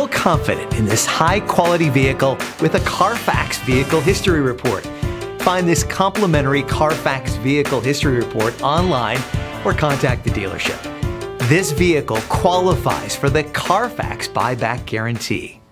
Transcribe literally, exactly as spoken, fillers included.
Feel confident in this high-quality vehicle with a Carfax Vehicle History Report. Find this complimentary Carfax Vehicle History Report online or contact the dealership. This vehicle qualifies for the Carfax Buyback Guarantee.